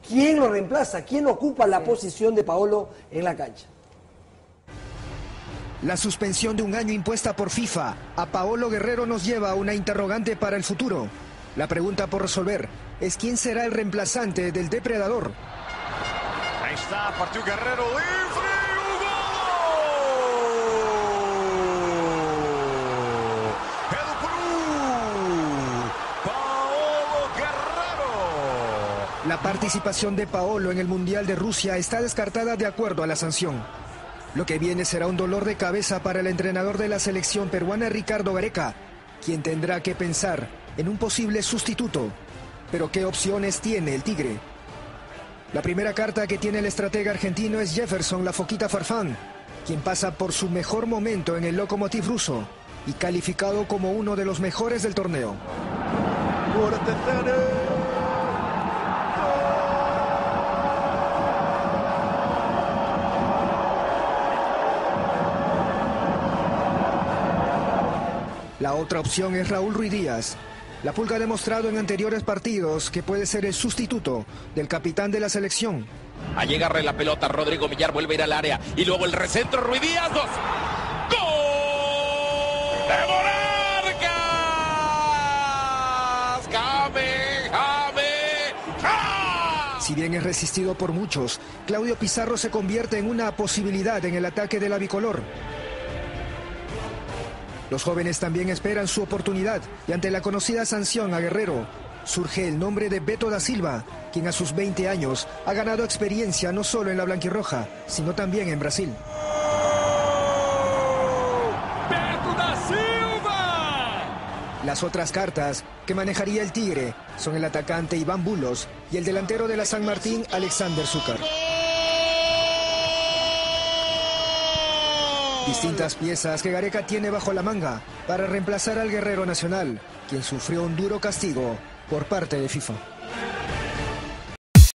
¿Quién lo reemplaza? ¿Quién ocupa la posición de Paolo en la cancha? La suspensión de un año impuesta por FIFA a Paolo Guerrero nos lleva a una interrogante para el futuro. La pregunta por resolver es quién será el reemplazante del depredador. Ahí está, partió Guerrero libre, ¡un gol! El Perú, Paolo Guerrero. La participación de Paolo en el Mundial de Rusia está descartada de acuerdo a la sanción. Lo que viene será un dolor de cabeza para el entrenador de la selección peruana, Ricardo Gareca, quien tendrá que pensar en un posible sustituto. Pero ¿qué opciones tiene el Tigre? La primera carta que tiene el estratega argentino es Jefferson La Foquita Farfán, quien pasa por su mejor momento en el Lokomotiv ruso y calificado como uno de los mejores del torneo. La otra opción es Raúl Ruiz Díaz. La Pulga ha demostrado en anteriores partidos que puede ser el sustituto del capitán de la selección. Allí agarra la pelota, Rodrigo Millar vuelve a ir al área y luego el recentro, Ruiz Díaz, 2. ¡Gol! ¡De Monarcas! ¡Jame! Si bien es resistido por muchos, Claudio Pizarro se convierte en una posibilidad en el ataque de la bicolor. Los jóvenes también esperan su oportunidad y ante la conocida sanción a Guerrero, surge el nombre de Beto da Silva, quien a sus 20 años ha ganado experiencia no solo en la blanquirroja, sino también en Brasil. ¡Beto da Silva! Las otras cartas que manejaría el Tigre son el atacante Iván Bulos y el delantero de la San Martín, Alexander Zúcar. Distintas piezas que Gareca tiene bajo la manga para reemplazar al guerrero nacional, quien sufrió un duro castigo por parte de FIFA.